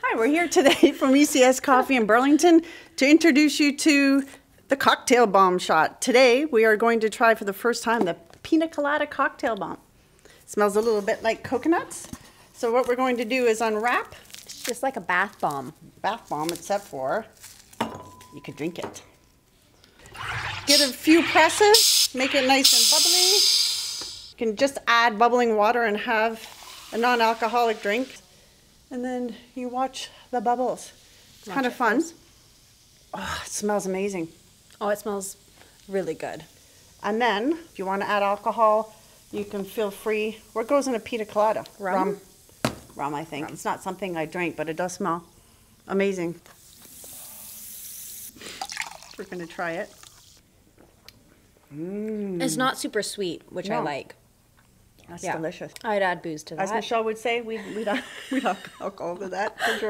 Hi, we're here today from ECS Coffee in Burlington to introduce you to the Cocktail Bomb Shot. Today, we are going to try for the first time the Pina Colada Cocktail Bomb. Smells a little bit like coconuts. So what we're going to do is unwrap. It's just like a bath bomb. Bath bomb, except for you could drink it. Get a few presses, make it nice and bubbly. You can just add bubbling water and have a non-alcoholic drink. And then you watch the bubbles. It's kind of fun. Oh, it smells amazing. Oh, it smells really good. And then, if you want to add alcohol, you can feel free. What goes in a pina colada? Rum? Rum, I think. It's not something I drink, but it does smell amazing. We're going to try it. It's not super sweet, which I No. like. That's Yeah. delicious. I'd add booze to that. As Michelle would say, we'd alcohol to that for sure.